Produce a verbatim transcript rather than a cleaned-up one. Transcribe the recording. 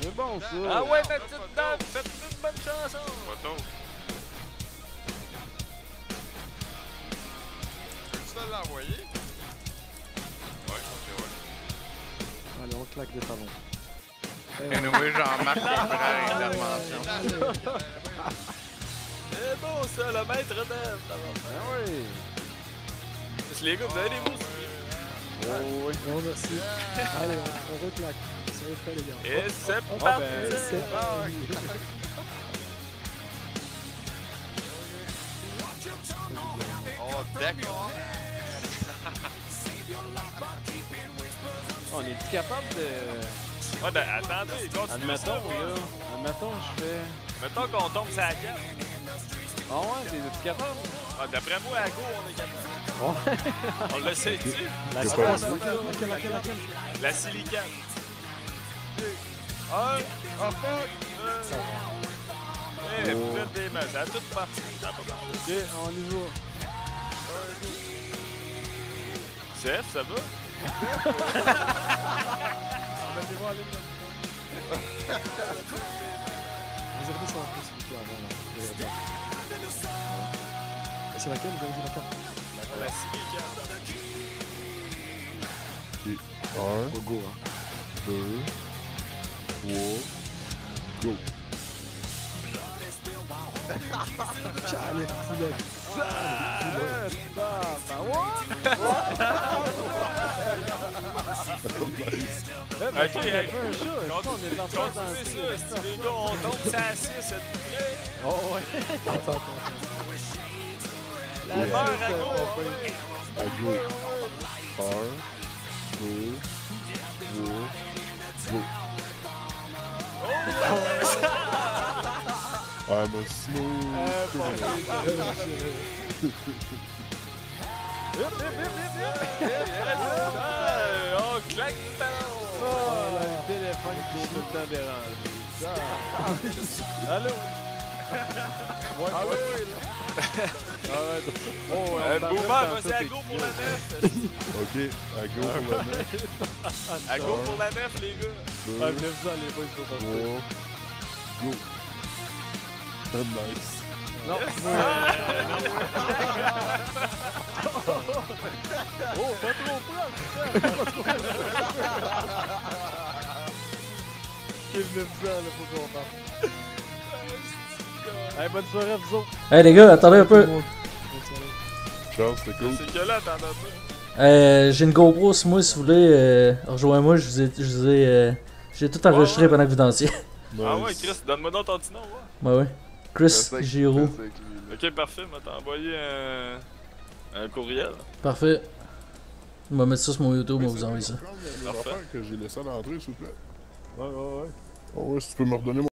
C'est bon ça! Ah ouais, ma petite dame, faites une bonne chanson! Photo. Tu vas l'envoyer? Ouais, ok, ouais. Allez, on claque des talons. Et oui, Jean-Marc Cabrel, intervention. C'est bon ça, le maître d'œuvre! Ah oui! Les gars, vous avez des mots? Oh oui! Oh merci! Allez, on, on reclaque. Ça va être fait les gars. Et c'est Oh, parti! ben, c'est parti! Oh, d'accord. On est capable de... Ouais, ben attendez, continue Admettons, ça, là. ouais. Admettons, je fais... Mettons qu'on tombe sur la carte. Ah ouais, t'es capable? Ah, d'après moi, à go, on est capable. Ouais. On le sait-tu? La C'est science, pas laquelle, laquelle, laquelle, laquelle? La silicate. Un, un, fuck, deux. Eh, vous faites des matchs, à toute partie. Ça va pas marcher. Ok, on y va. Chef, ça va? Mettez-moi en ligne. Réservez ça en plus, s'il vous plaît, avant, là. Réservez. Ouais. C'est laquelle? Vous avez dit la carte? La silicate. Un, Go, go, hein. deux, trois, go. Allez, poulet. Ok, hey, un chat, on est en train continuez ça. Si les gars, on tombe sur la six, êtes-vous prêts? Oh ouais. Attends, attends. La mère à go, ouais. À go. Un, deux, trois, go. I'm a smooth. Ah, on claque le talon. Oh, le téléphone qui est tout le temps dérangé. Allô? Ouais, ah oui, oui, là. Ah ouais, oh, ouais, Euh, on t'entend Boomer, dans vas-y, tout à tes go pour culs. la neuf. Ok, à go pour la neuf. À go pour la neuf, les gars. Deux, Ah, neuf ans, les boys, faut pas trois, go. Nice. Non. Oh, pas trop proche, putain. Quel neuf ans, là, faut qu'on parte. Hey, bonne soirée à vous autres. Hey les gars, attendez un peu. Bonne Ciao, c'était cool. C'est que là, t'en as pas. Euh, j'ai une GoPro sur moi si vous voulez. Euh, rejoignez-moi, je vous ai, je vous ai, euh, j'ai tout enregistré Ouais, ouais. pendant que vous dansiez. Ah ouais, Nice. Chris, donne-moi donc ton petit nom, ouais. Ouais, ouais. Chris Reste avec- Giro. reste avec lui, là. Ok, parfait, m'a t'envoyé un... un courriel. Parfait. On va mettre ça sur mon YouTube, on va Ouais, vous c'est envoyer vrai, ça. prendre les Parfait. affaires que j'ai laissé à l'entrée, s'il vous plaît. Ouais, ouais, ouais. Oh ouais, si tu peux me redonner mon